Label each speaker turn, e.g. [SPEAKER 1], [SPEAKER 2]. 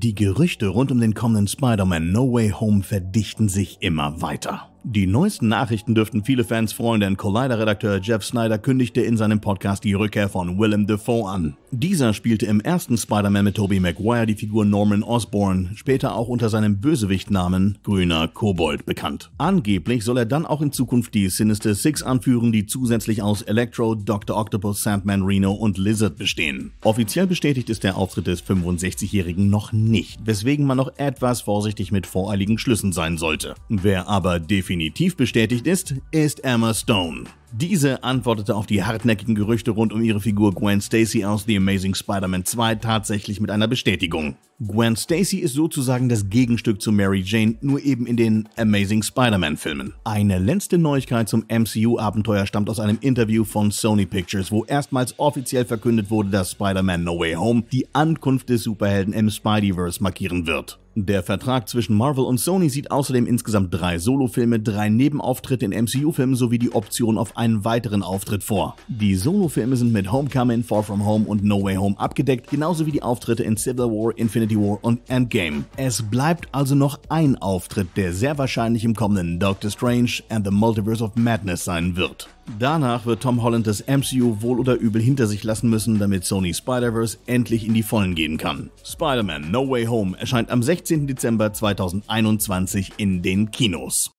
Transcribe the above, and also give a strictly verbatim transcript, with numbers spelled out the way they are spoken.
[SPEAKER 1] Die Gerüchte rund um den kommenden Spider-Man No Way Home verdichten sich immer weiter. Die neuesten Nachrichten dürften viele Fans freuen, denn Collider-Redakteur Jeff Snyder kündigte in seinem Podcast die Rückkehr von Willem Dafoe an. Dieser spielte im ersten Spider-Man mit Tobey Maguire die Figur Norman Osborn, später auch unter seinem Bösewichtnamen Grüner Kobold bekannt. Angeblich soll er dann auch in Zukunft die Sinister Six anführen, die zusätzlich aus Electro, Doktor Octopus, Sandman, Rhino und Lizard bestehen. Offiziell bestätigt ist der Auftritt des fünfundsechzigjährigen noch nicht, weswegen man noch etwas vorsichtig mit voreiligen Schlüssen sein sollte. Wer aber definitiv Definitiv bestätigt ist, ist Emma Stone. Diese antwortete auf die hartnäckigen Gerüchte rund um ihre Figur Gwen Stacy aus The Amazing Spider-Man zwei tatsächlich mit einer Bestätigung. Gwen Stacy ist sozusagen das Gegenstück zu Mary Jane, nur eben in den Amazing Spider-Man Filmen. Eine letzte Neuigkeit zum M C U-Abenteuer stammt aus einem Interview von Sony Pictures, wo erstmals offiziell verkündet wurde, dass Spider-Man No Way Home die Ankunft des Superhelden im Spideyverse markieren wird. Der Vertrag zwischen Marvel und Sony sieht außerdem insgesamt drei Solofilme, drei Nebenauftritte in M C U-Filmen sowie die Option auf einen weiteren Auftritt vor. Die Solofilme sind mit Homecoming, Far From Home und No Way Home abgedeckt, genauso wie die Auftritte in Civil War, Infinity War und Endgame. Es bleibt also noch ein Auftritt, der sehr wahrscheinlich im kommenden Doctor Strange and the Multiverse of Madness sein wird. Danach wird Tom Holland das M C U wohl oder übel hinter sich lassen müssen, damit Sony Spider-Verse endlich in die Vollen gehen kann. Spider-Man No Way Home erscheint am sechzehnten Dezember zweitausendeinundzwanzig in den Kinos.